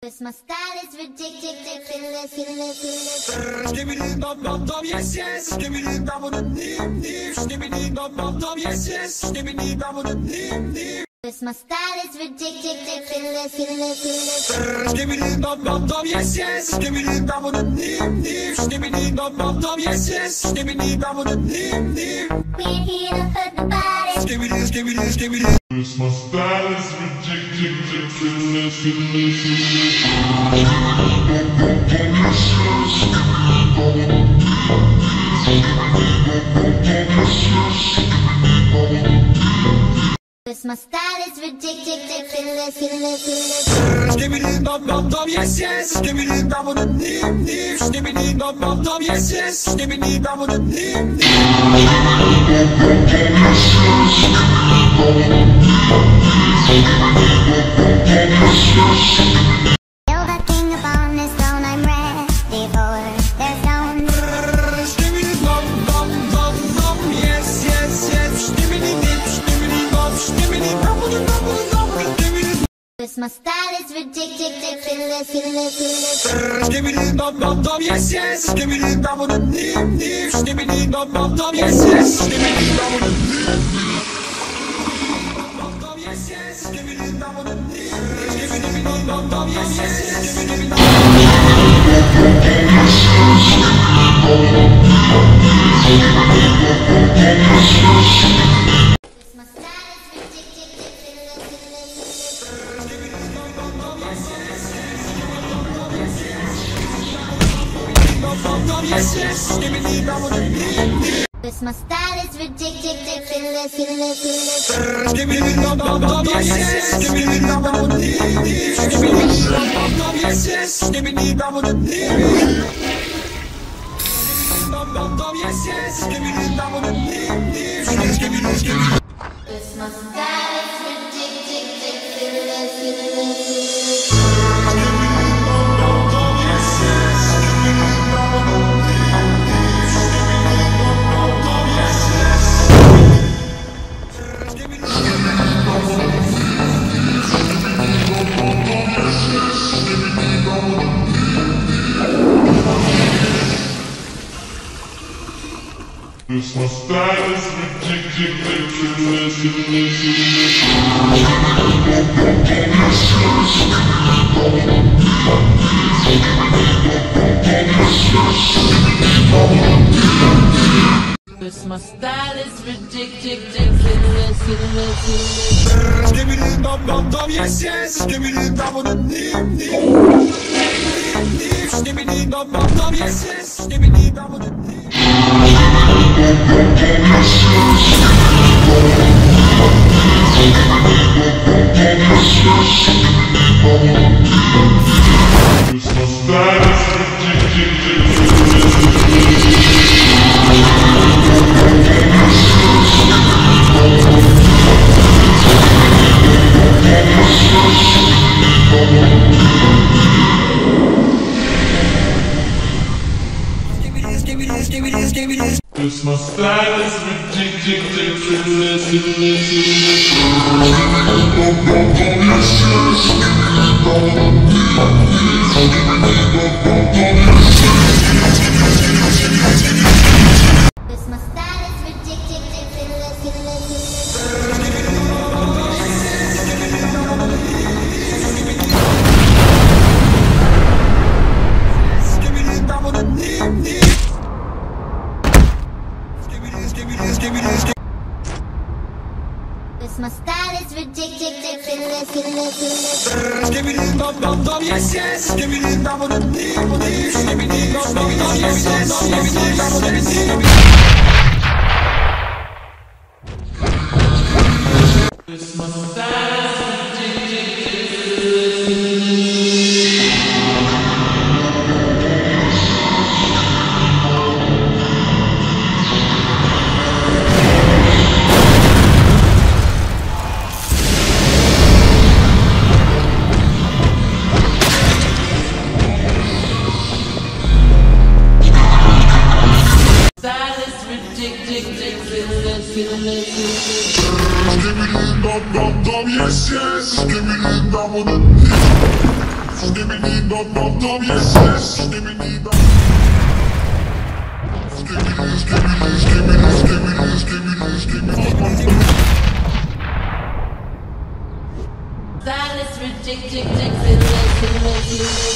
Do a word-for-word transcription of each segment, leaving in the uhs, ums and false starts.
'Cause my style is ridiculous, ridiculous. Skibbity dum dum dum, yes yes. Skibbity dum dum dim dim. Skibbity dum dum dum, yes yes. Skibbity dum dum dim dim. 'Cause my style is ridiculous, ridiculous. Skibbity dum dum dum, yes yes. Skibbity dum dum dim dim. Skibbity dum dum dum, yes yes. Skibbity dum dum dim dim. We ain't here to hurt nobody. Skibbity skibbity skibbity. Cause my style is ridiculous, ridiculous. Cause my style is ridiculous, ridiculous. Skibbity dum dum dum, yes yes. Skibbity dum dum dim dim. Skibbity dum dum dum, yes yes. Skibbity dum dum dim dim. You're the king upon this throne, I'm ready for their stone. Skibbity dum dum dum dum, yes yes yes. Skibbity dip, skibbity dum, skibbity dum dum dum dum. Skibbity. Cause my style is ridiculous, ridiculous. Skibbity dum dum dum, yes yes. Skibbity dum dum dim dim. Skibbity dum dum dum, yes yes. Skibbity dum dum dim dim. Dum dum yes yes. Skibbity dum dum dim dim. Skibbity dum dum yes yes. Skibbity dum My style is ridiculous, yes yes. Skibbity dum dum dim dim. Cause my style is ridiculous, ridiculous. Skibbity dum dum dum, yes yes. Skibbity dum dum dim dim. Skibbity dum dum yes yes. Skibbity dum dum dim dim. Dum dum dum yes yes. Skibbity dum dum dim dim. Skibbity skibbity. Cause my style is ridiculous, ridiculous. Cause my style is ridiculous, ridiculous. Cause my style is ridiculous, ridiculous. Skibbity dum dum dum, yes yes. Skibbity dum dum dim dim. Skibbity dum dum dum, yes yes. Skibbity dum dum dim. Cause my style is ridiculous. Skibbity skibbity skibbity. Cause my style is ridiculous, ridiculous. Cause my style is ridiculous, ridiculous. Skibbity dum dum dim dim. Skibbity skibbity skibbity skibbity. Cause my style is ridiculous, ridiculous. Skibbity dum dum dum, yes yes. Skibbity dum dum dim dim. Skibbity dum dum dum, yes yes. Skibbity dum dum dim dim. Cause my style is ridiculous, ridiculous. Give me the dum dum dum, yes yes. Give me the dum dum. skibbity dum dum dum, yes yes, skibbity dum. Skibbity skibbity skibbity skibbity skibbity skibbity dum dum. Style is ridiculous.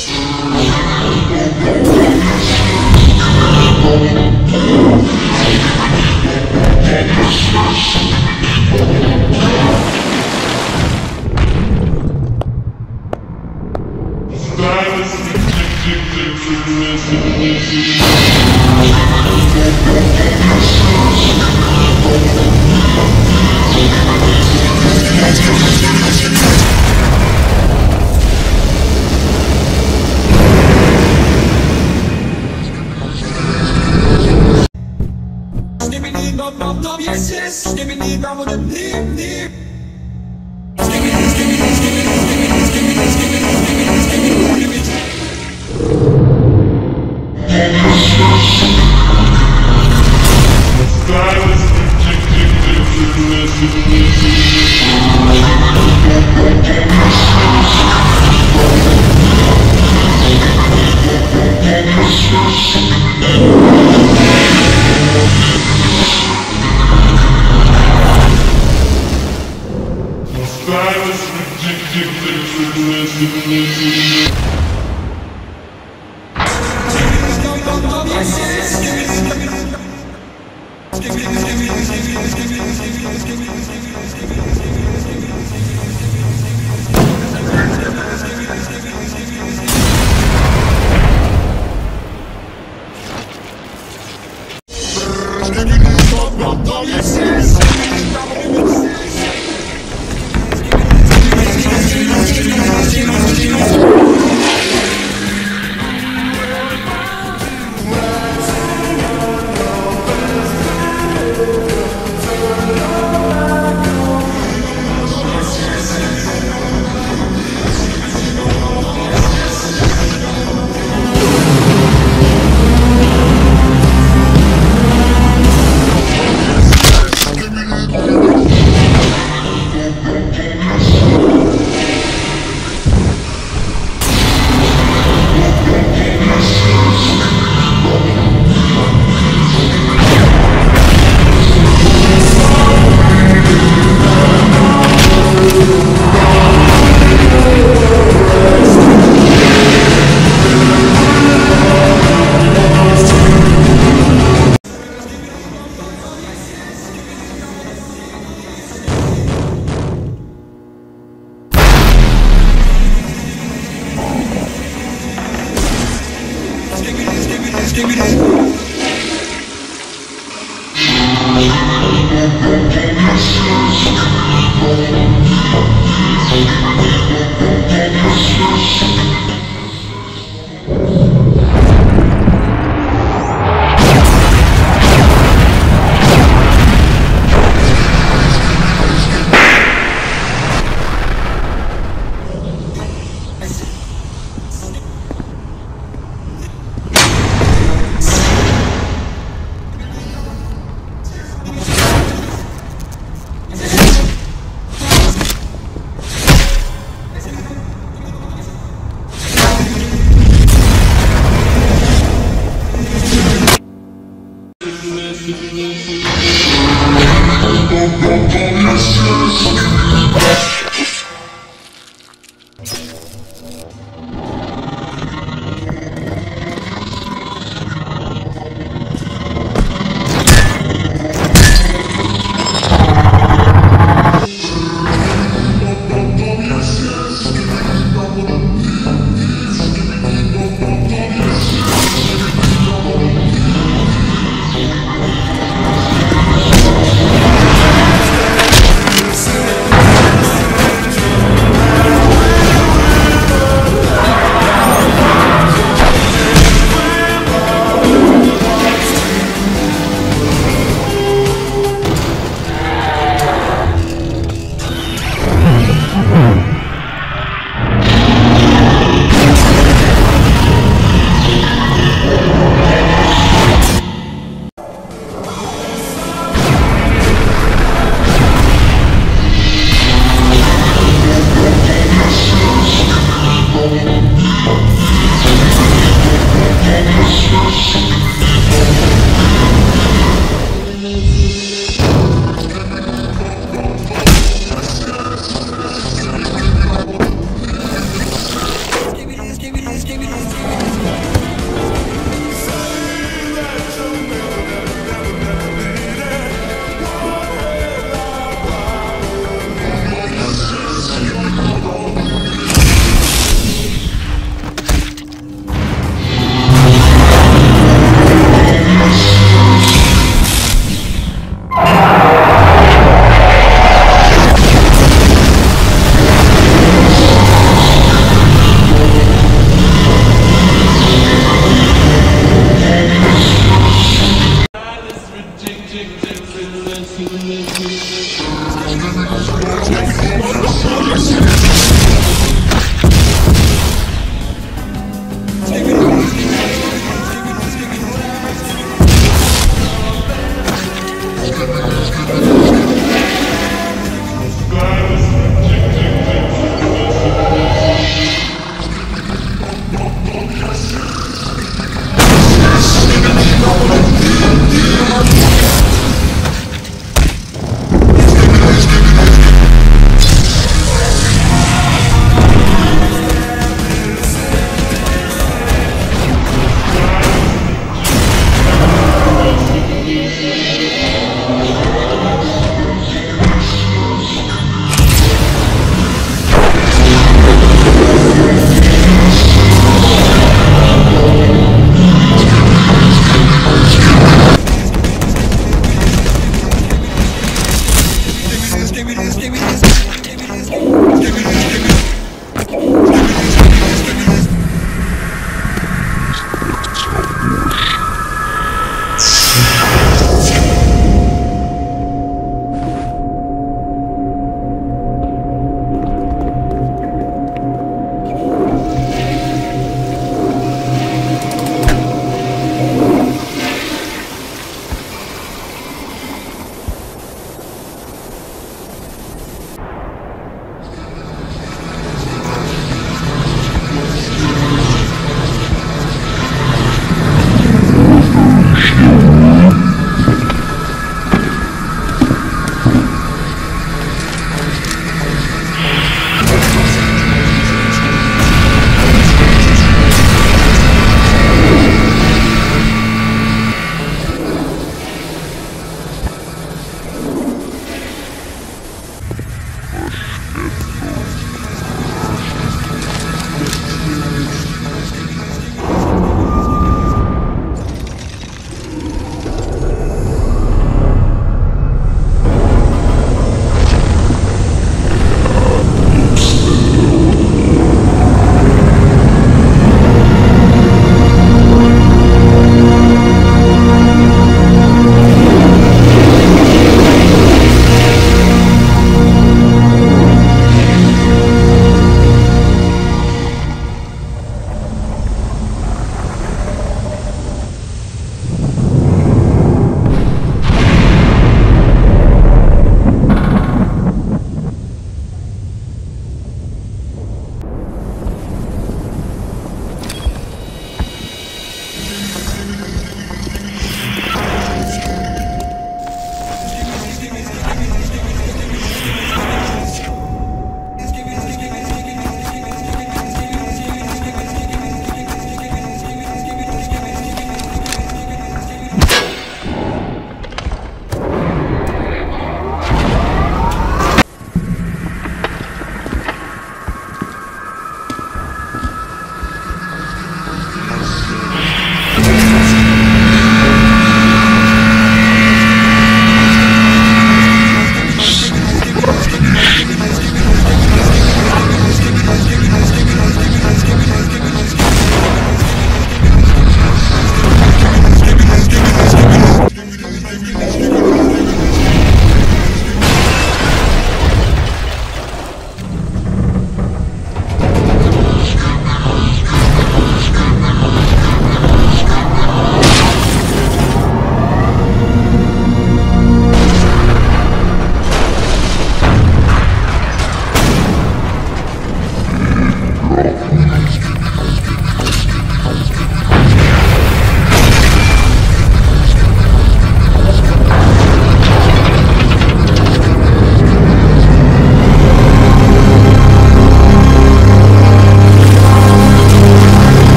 Skibbity dum dum dum, yes yes, skibbity dum dum deep deep. Skibbity skibbity skibbity skibbity skibbity skibbity skibbity skibbity skibbity.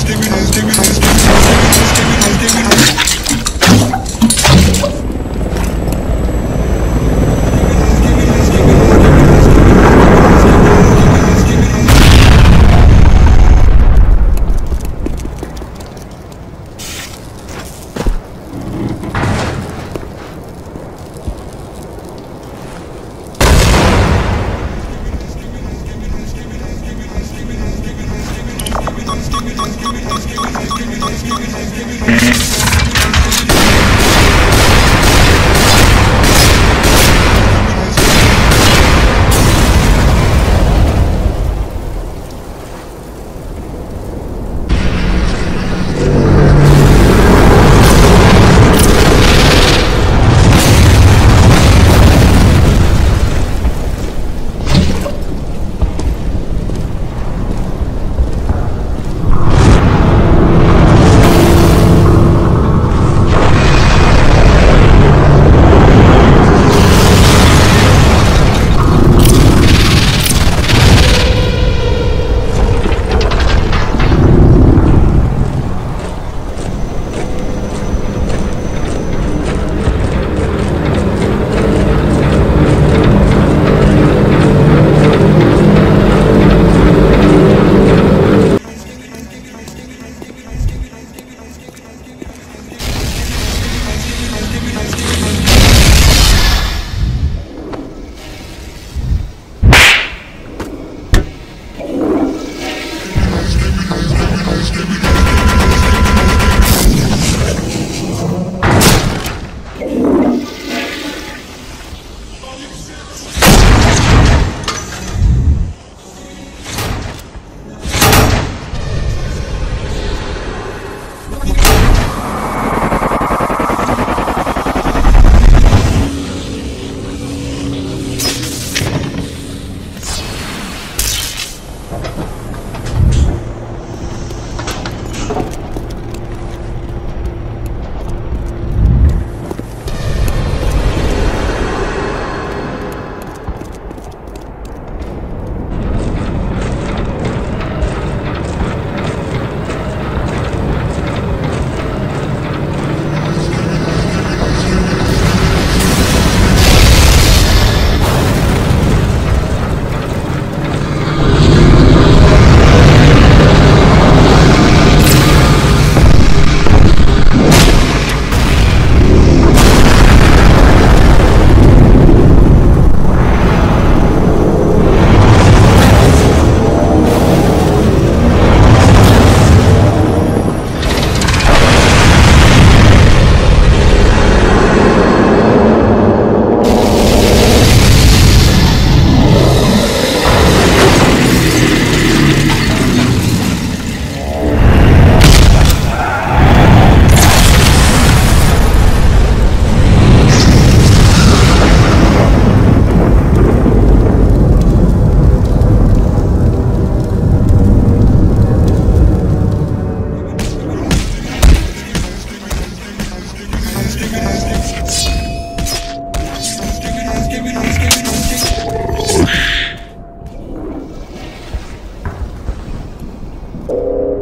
You